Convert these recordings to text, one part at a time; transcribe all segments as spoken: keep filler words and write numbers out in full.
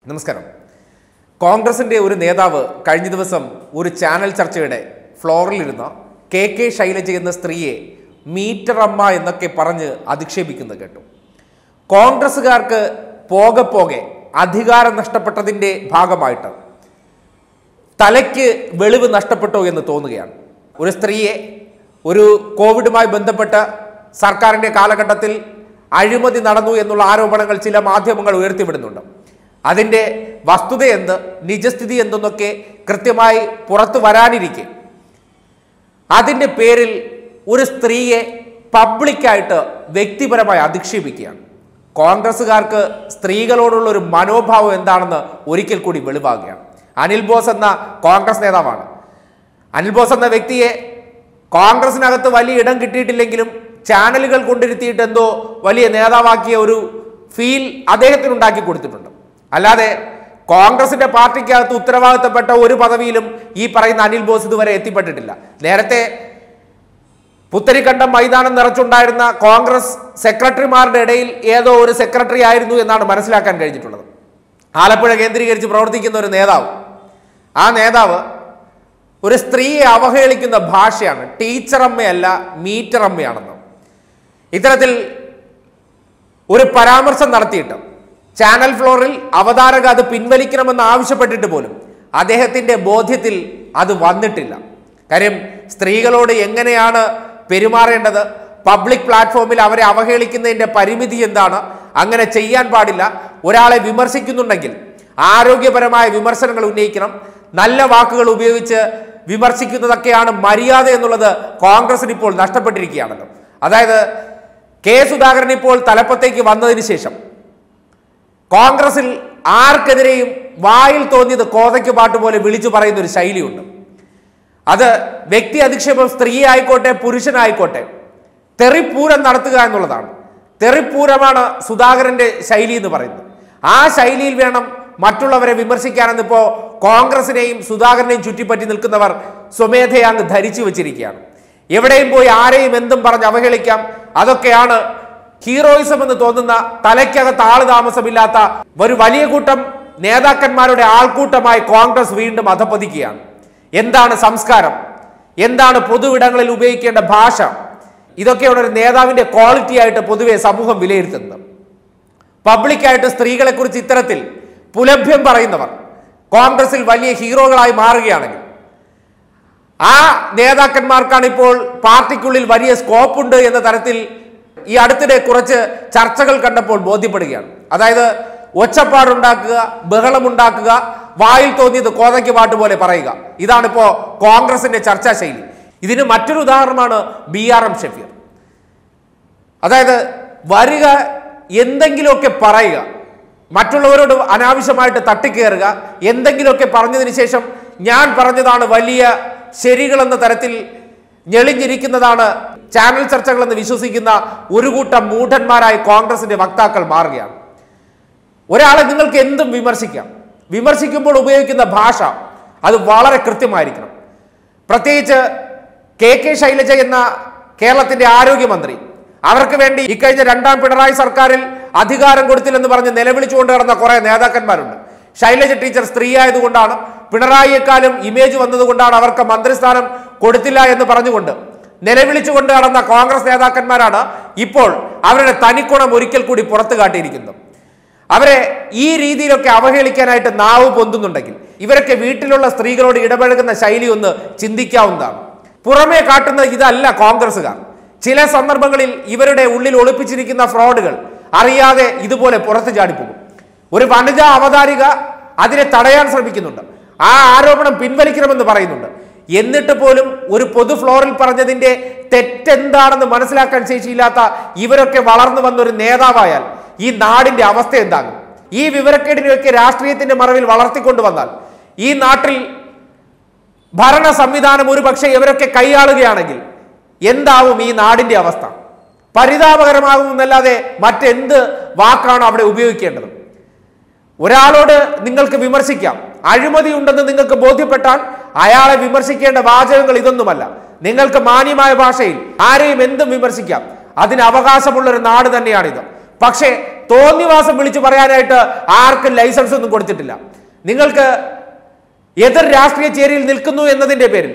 നമസ്കാരം. കോൺഗ്രസിന്റെ ഒരു നേതാവ് കഴിഞ്ഞ ദിവസം ഒരു ചാനൽ ചർച്ചയുടെ ഫ്ലോറിലിരുന്ന കെ കെ ശൈലജ എന്ന സ്ത്രീയെ മീറ്റർ അമ്മ എന്നൊക്കെ പറഞ്ഞ് അധിക്ഷേപിക്കുന്നത് കേട്ടു. കോൺഗ്രസുകാർക്ക് പോകെ പോകെ അധികാരം നഷ്ടപ്പെട്ടതിൻ്റെ ഭാഗമായിട്ട് തലയ്ക്ക് വെളിവ് നഷ്ടപ്പെട്ടോ എന്ന് തോന്നുകയാണ്. ഒരു സ്ത്രീയെ ഒരു കോവിഡുമായി ബന്ധപ്പെട്ട് സർക്കാരിൻ്റെ കാലഘട്ടത്തിൽ അഴിമതി നടന്നു എന്നുള്ള ആരോപണങ്ങൾ ചില മാധ്യമങ്ങൾ ഉയർത്തിവിടുന്നുണ്ട്. അതിൻ്റെ വസ്തുത എന്ത്, നിജസ്ഥിതി എന്തെന്നൊക്കെ കൃത്യമായി പുറത്തു വരാനിരിക്കെ അതിൻ്റെ പേരിൽ ഒരു സ്ത്രീയെ പബ്ലിക്കായിട്ട് വ്യക്തിപരമായി അധിക്ഷേപിക്കുകയാണ്. കോൺഗ്രസ്സുകാർക്ക് സ്ത്രീകളോടുള്ള ഒരു മനോഭാവം എന്താണെന്ന് ഒരിക്കൽ കൂടി വെളിവാകുകയാണ്. അനിൽ ബോസ് എന്ന കോൺഗ്രസ് നേതാവാണ്. അനിൽ ബോസ് എന്ന വ്യക്തിയെ കോൺഗ്രസിനകത്ത് വലിയ ഇടം കിട്ടിയിട്ടില്ലെങ്കിലും ചാനലുകൾ കൊണ്ടിരുത്തിയിട്ട് എന്തോ വലിയ നേതാവാക്കിയ ഒരു ഫീൽ അദ്ദേഹത്തിന് ഉണ്ടാക്കി കൊടുത്തിട്ടുണ്ട്. അല്ലാതെ കോൺഗ്രസിന്റെ പാർട്ടിക്കകത്ത് ഉത്തരവാദിത്തപ്പെട്ട ഒരു പദവിയിലും ഈ പറയുന്ന അനിൽ ബോസ് ഇതുവരെ എത്തിപ്പെട്ടിട്ടില്ല. നേരത്തെ പുത്തരിക്കണ്ടം മൈതാനം നിറച്ചുണ്ടായിരുന്ന കോൺഗ്രസ് സെക്രട്ടറിമാരുടെ ഇടയിൽ ഏതോ ഒരു സെക്രട്ടറി ആയിരുന്നു എന്നാണ് മനസ്സിലാക്കാൻ കഴിഞ്ഞിട്ടുള്ളത്. ആലപ്പുഴ കേന്ദ്രീകരിച്ച് പ്രവർത്തിക്കുന്ന ഒരു നേതാവ്, ആ നേതാവ് ഒരു സ്ത്രീയെ അവഹേളിക്കുന്ന ഭാഷയാണ് ടീച്ചർ അമ്മയല്ല മീറ്റർ അമ്മയാണെന്ന്. ഇത്തരത്തിൽ ഒരു പരാമർശം നടത്തിയിട്ട് ചാനൽ ഫ്ലോറിൽ അവതാരക അത് പിൻവലിക്കണമെന്ന് ആവശ്യപ്പെട്ടിട്ട് പോലും അദ്ദേഹത്തിൻ്റെ ബോധ്യത്തിൽ അത് വന്നിട്ടില്ല. കാര്യം സ്ത്രീകളോട് എങ്ങനെയാണ് പെരുമാറേണ്ടത്, പബ്ലിക് പ്ലാറ്റ്ഫോമിൽ അവരെ അവഹേളിക്കുന്നതിൻ്റെ പരിമിതി എന്താണ്, അങ്ങനെ ചെയ്യാൻ പാടില്ല. ഒരാളെ വിമർശിക്കുന്നുണ്ടെങ്കിൽ ആരോഗ്യപരമായ വിമർശനങ്ങൾ ഉന്നയിക്കണം, നല്ല വാക്കുകൾ ഉപയോഗിച്ച് വിമർശിക്കുന്നതൊക്കെയാണ് മര്യാദ എന്നുള്ളത് കോൺഗ്രസിന് ഇപ്പോൾ നഷ്ടപ്പെട്ടിരിക്കുകയാണല്ലോ. അതായത് കെ സുധാകരൻ ഇപ്പോൾ തലപ്പത്തേക്ക് വന്നതിന് ശേഷം കോൺഗ്രസിൽ ആർക്കെതിരെയും വായിൽ തോന്നിയത് കോതയ്ക്ക് പാട്ട് പോലെ വിളിച്ചു പറയുന്ന ഒരു ശൈലിയുണ്ട്. അത് വ്യക്തി അധിക്ഷേപം സ്ത്രീ ആയിക്കോട്ടെ പുരുഷനായിക്കോട്ടെ തെറിപ്പൂരം നടത്തുക എന്നുള്ളതാണ്. തെറിപ്പൂരമാണ് സുധാകരന്റെ ശൈലി എന്ന് പറയുന്നത്. ആ ശൈലിയിൽ വേണം മറ്റുള്ളവരെ വിമർശിക്കാനെന്നിപ്പോൾ കോൺഗ്രസിനെയും സുധാകരനെയും ചുറ്റിപ്പറ്റി നിൽക്കുന്നവർ സ്വമേധയാ അങ്ങ് ധരിച്ചു വെച്ചിരിക്കുകയാണ്. എവിടെയും പോയി ആരെയും എന്തും പറഞ്ഞ് അവഹേളിക്കാം. അതൊക്കെയാണ് ഹീറോയിസം എന്ന് തോന്നുന്ന തലയ്ക്കകത്ത് ആള് താമസമില്ലാത്ത ഒരു വലിയ കൂട്ടം നേതാക്കന്മാരുടെ ആൾക്കൂട്ടമായി കോൺഗ്രസ് വീണ്ടും അധപ്പതിക്കുകയാണ്. എന്താണ് സംസ്കാരം, എന്താണ് പൊതുവിടങ്ങളിൽ ഉപയോഗിക്കേണ്ട ഭാഷ, ഇതൊക്കെയാണ് ഒരു നേതാവിന്റെ ക്വാളിറ്റി ആയിട്ട് പൊതുവെ സമൂഹം വിലയിരുത്തുന്നത്. പബ്ലിക്കായിട്ട് സ്ത്രീകളെ കുറിച്ച് ഇത്തരത്തിൽ പുലഭ്യം പറയുന്നവർ കോൺഗ്രസിൽ വലിയ ഹീറോകളായി മാറുകയാണെങ്കിൽ ആ നേതാക്കന്മാർക്കാണ് ഇപ്പോൾ പാർട്ടിക്കുള്ളിൽ വലിയ സ്കോപ്പുണ്ട് എന്ന തരത്തിൽ ഈ അടുത്തിടെ കുറച്ച് ചർച്ചകൾ കണ്ടപ്പോൾ ബോധ്യപ്പെടുകയാണ്. അതായത് ഒച്ചപ്പാടുണ്ടാക്കുക, ബഹളമുണ്ടാക്കുക, വായിൽ തോന്നിയത് കോതയ്ക്ക് പാട്ട് പോലെ പറയുക, ഇതാണിപ്പോ കോൺഗ്രസിന്റെ ചർച്ചാ ശൈലി. ഇതിന് മറ്റൊരു ഉദാഹരണമാണ് ബി ആർ എം ഷഫീർ. അതായത് വരിക, എന്തെങ്കിലുമൊക്കെ പറയുക, മറ്റുള്ളവരോട് അനാവശ്യമായിട്ട് തട്ടിക്കയറുക, എന്തെങ്കിലുമൊക്കെ പറഞ്ഞതിന് ശേഷം ഞാൻ പറഞ്ഞതാണ് വലിയ ശരികളെന്ന തരത്തിൽ ഞെളിഞ്ഞിരിക്കുന്നതാണ് ചാനൽ ചർച്ചകളെന്ന് വിശ്വസിക്കുന്ന ഒരു കൂട്ടം മൂഢന്മാരായി കോൺഗ്രസിന്റെ വക്താക്കൾ മാറുകയാണ്. ഒരാളെ നിങ്ങൾക്ക് എന്തും വിമർശിക്കാം. വിമർശിക്കുമ്പോൾ ഉപയോഗിക്കുന്ന ഭാഷ അത് വളരെ കൃത്യമായിരിക്കണം. പ്രത്യേകിച്ച് കെ കെ ശൈലജ എന്ന കേരളത്തിന്റെ ആരോഗ്യമന്ത്രി, അവർക്ക് വേണ്ടി ഇക്കഴിഞ്ഞ രണ്ടാം പിണറായി സർക്കാരിൽ അധികാരം കൊടുത്തില്ലെന്ന് പറഞ്ഞ് നിലവിളിച്ചുകൊണ്ട് നടന്ന കുറെ നേതാക്കന്മാരുണ്ട്. ശൈലജ ടീച്ചർ സ്ത്രീ ആയതുകൊണ്ടാണ്, പിണറായിയെക്കാളും ഇമേജ് വന്നതുകൊണ്ടാണ് അവർക്ക് മന്ത്രിസ്ഥാനം കൊടുത്തില്ല എന്ന് പറഞ്ഞുകൊണ്ട് നിലവിളിച്ചുകൊണ്ട് നടന്ന കോൺഗ്രസ് നേതാക്കന്മാരാണ് ഇപ്പോൾ അവരുടെ തനിക്കുണം ഒരിക്കൽ കൂടി പുറത്തു കാട്ടിയിരിക്കുന്നത്. അവരെ ഈ രീതിയിലൊക്കെ അവഹേളിക്കാനായിട്ട് നാവ് പൊന്തുന്നുണ്ടെങ്കിൽ ഇവരൊക്കെ വീട്ടിലുള്ള സ്ത്രീകളോട് ഇടപഴകുന്ന ശൈലി ഒന്ന് ചിന്തിക്കാവുന്നതാണ്. പുറമേ കാട്ടുന്ന ഇതല്ല കോൺഗ്രസ്സുകാർ. ചില സന്ദർഭങ്ങളിൽ ഇവരുടെ ഉള്ളിൽ ഒളിപ്പിച്ചിരിക്കുന്ന ഫ്രോഡുകൾ അറിയാതെ ഇതുപോലെ പുറത്തു ചാടിപ്പോകും. ഒരു വനിതാ അവതാരിക അതിനെ തടയാൻ ശ്രമിക്കുന്നുണ്ട്, ആ ആരോപണം പിൻവലിക്കണമെന്ന് പറയുന്നുണ്ട്. എന്നിട്ട് പോലും ഒരു പൊതു ഫ്ലോറിൽ പറഞ്ഞതിന്റെ തെറ്റെന്താണെന്ന് മനസ്സിലാക്കാൻ ശേഷിയില്ലാത്ത ഇവരൊക്കെ വളർന്നു വന്നൊരു നേതാവായാൽ ഈ നാടിന്റെ അവസ്ഥ എന്താകും? ഈ വിവരക്കേടിനെയൊക്കെ രാഷ്ട്രീയത്തിന്റെ മറവിൽ വളർത്തിക്കൊണ്ടുവന്നാൽ ഈ നാട്ടിൽ ഭരണ സംവിധാനം ഒരു പക്ഷേ ഇവരൊക്കെ കൈയാളുകയാണെങ്കിൽ എന്താവും ഈ നാടിന്റെ അവസ്ഥ? പരിതാപകരമാകുമെന്നല്ലാതെ മറ്റെന്ത് വാക്കാണ് അവിടെ ഉപയോഗിക്കേണ്ടത്? ഒരാളോട് നിങ്ങൾക്ക് വിമർശിക്കാം, അഴിമതി ഉണ്ടെന്ന് നിങ്ങൾക്ക് ബോധ്യപ്പെട്ടാൽ അയാളെ വിമർശിക്കേണ്ട വാചകങ്ങൾ ഇതൊന്നുമല്ല. നിങ്ങൾക്ക് മാന്യമായ ഭാഷയിൽ ആരെയും എന്തും വിമർശിക്കാം, അതിന് അവകാശമുള്ളൊരു നാട് തന്നെയാണിത്. പക്ഷേ തോന്നിവാസം വിളിച്ചു പറയാനായിട്ട് ആർക്കും ലൈസൻസ് ഒന്നും കൊടുത്തിട്ടില്ല. നിങ്ങൾക്ക് എതിർ രാഷ്ട്രീയ ചേരിയിൽ നിൽക്കുന്നു എന്നതിന്റെ പേരിൽ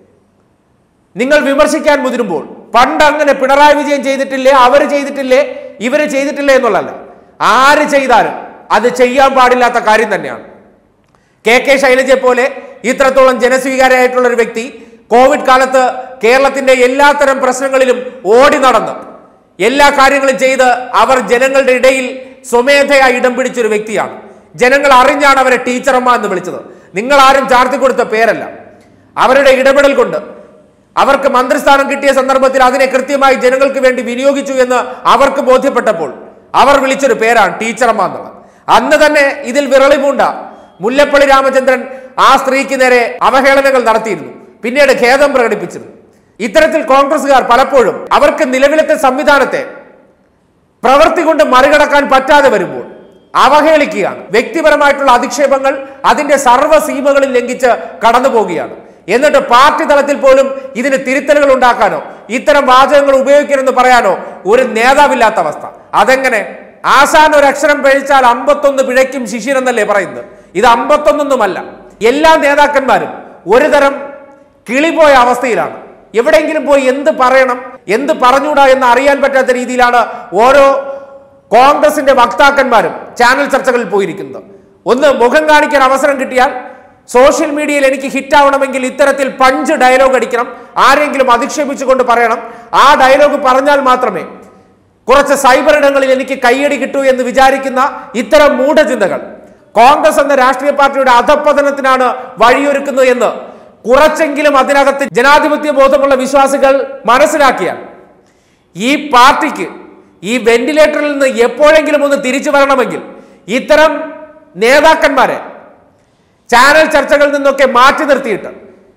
നിങ്ങൾ വിമർശിക്കാൻ മുതിരുമ്പോൾ പണ്ട് അങ്ങനെ പിണറായി വിജയൻ ചെയ്തിട്ടില്ലേ, അവര് ചെയ്തിട്ടില്ലേ, ഇവര് ചെയ്തിട്ടില്ലേ എന്നുള്ളതല്ല, ആര് ചെയ്താലും അത് ചെയ്യാൻ പാടില്ലാത്ത കാര്യം തന്നെയാണ്. കെ കെ ശൈലജയെ പോലെ ഇത്രത്തോളം ജനസ്വീകാര്യമായിട്ടുള്ള ഒരു വ്യക്തി കോവിഡ് കാലത്ത് കേരളത്തിന്റെ എല്ലാത്തരം പ്രശ്നങ്ങളിലും ഓടി നടന്ന് എല്ലാ കാര്യങ്ങളും ചെയ്ത് അവർ ജനങ്ങളുടെ ഇടയിൽ സ്വമേധയായി ഇടം പിടിച്ചൊരു വ്യക്തിയാണ്. ജനങ്ങൾ അറിഞ്ഞാണ് അവരെ ടീച്ചറമ്മ എന്ന് വിളിച്ചത്. നിങ്ങൾ ആരും ചാർത്തി കൊടുത്ത പേരല്ല. അവരുടെ ഇടപെടൽ കൊണ്ട് അവർക്ക് മന്ത്രിസ്ഥാനം കിട്ടിയ സന്ദർഭത്തിൽ അതിനെ കൃത്യമായി ജനങ്ങൾക്ക് വേണ്ടി വിനിയോഗിച്ചു എന്ന് അവർക്ക് ബോധ്യപ്പെട്ടപ്പോൾ അവർ വിളിച്ചൊരു പേരാണ് ടീച്ചറമ്മ എന്നുള്ളത്. അന്ന് തന്നെ ഇതിൽ വിറളിപൂണ്ട മുല്ലപ്പള്ളി രാമചന്ദ്രൻ ആ സ്ത്രീക്ക് നേരെ അവഹേളനങ്ങൾ നടത്തിയിരുന്നു, പിന്നീട് ഖേദം പ്രകടിപ്പിച്ചിരുന്നു. ഇത്തരത്തിൽ കോൺഗ്രസുകാർ പലപ്പോഴും അവർക്ക് നിലവിലത്തെ സംവിധാനത്തെ പ്രവൃത്തി കൊണ്ട് മറികടക്കാൻ പറ്റാതെ വരുമ്പോൾ അവഹേളിക്കുകയാണ്. വ്യക്തിപരമായിട്ടുള്ള അധിക്ഷേപങ്ങൾ അതിന്റെ സർവ്വ സീമകളിൽ ലംഘിച്ച് കടന്നു പോവുകയാണ്. എന്നിട്ട് പാർട്ടി തലത്തിൽ പോലും ഇതിന് തിരുത്തലുകൾ ഉണ്ടാക്കാനോ ഇത്തരം വാചകങ്ങൾ ഉപയോഗിക്കണമെന്ന് പറയാനോ ഒരു നേതാവില്ലാത്ത അവസ്ഥ. അതെങ്ങനെ? ആശാൻ ഒരു അക്ഷരം പിഴച്ചാൽ അമ്പത്തൊന്ന് പിഴയ്ക്കും ശിശിർ എന്നല്ലേ പറയുന്നത്. ഇത് അമ്പത്തൊന്നൊന്നുമല്ല. എല്ലാ നേതാക്കന്മാരും ഒരു തരം കിളിപോയ അവസ്ഥയിലാണ്. എവിടെയെങ്കിലും പോയി എന്ത് പറയണം, എന്ത് പറഞ്ഞൂടാ എന്ന് അറിയാൻ പറ്റാത്ത രീതിയിലാണ് ഓരോ കോൺഗ്രസിന്റെ വക്താക്കന്മാരും ചാനൽ ചർച്ചകളിൽ പോയിരിക്കുന്നത്. ഒന്ന് മുഖം കാണിക്കാൻ അവസരം കിട്ടിയാൽ സോഷ്യൽ മീഡിയയിൽ എനിക്ക് ഹിറ്റ് ആവണമെങ്കിൽ ഇത്തരത്തിൽ പഞ്ച് ഡയലോഗ് അടിക്കണം, ആരെങ്കിലും അധിക്ഷേപിച്ചുകൊണ്ട് പറയണം. ആ ഡയലോഗ് പറഞ്ഞാൽ മാത്രമേ കുറച്ച് സൈബർ ഇടങ്ങളിൽ എനിക്ക് കയ്യടി കിട്ടൂ എന്ന് വിചാരിക്കുന്ന ഇത്തരം മൂഢചിന്തകൾ കോൺഗ്രസ് എന്ന രാഷ്ട്രീയ പാർട്ടിയുടെ അധപ്പതനത്തിനാണ് വഴിയൊരുക്കുന്നത് എന്ന് കുറച്ചെങ്കിലും അതിനകത്ത് ജനാധിപത്യ ബോധമുള്ള വിശ്വാസികൾ മനസ്സിലാക്കിയാൽ ഈ പാർട്ടിക്ക് ഈ വെന്റിലേറ്ററിൽ നിന്ന് എപ്പോഴെങ്കിലും ഒന്ന് തിരിച്ചു വരണമെങ്കിൽ ഇത്തരം നേതാക്കന്മാരെ ചാനൽ ചർച്ചകളിൽ നിന്നൊക്കെ മാറ്റി നിർത്തിയിട്ട്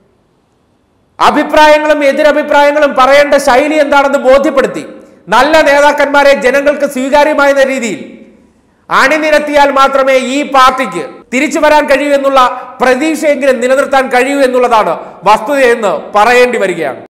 അഭിപ്രായങ്ങളും എതിരഭിപ്രായങ്ങളും പറയേണ്ട ശൈലി എന്താണെന്ന് ബോധ്യപ്പെടുത്തി നല്ല നേതാക്കന്മാരെ ജനങ്ങൾക്ക് സ്വീകാര്യമായ രീതിയിൽ അണിനിരത്തിയാൽ മാത്രമേ ഈ പാർട്ടിക്ക് തിരിച്ചു വരാൻ കഴിയൂ എന്നുള്ള പ്രതീക്ഷയെങ്കിലും നിലനിർത്താൻ കഴിയൂ എന്നുള്ളതാണ് വസ്തുതയെന്ന് പറയേണ്ടി വരികയാണ്.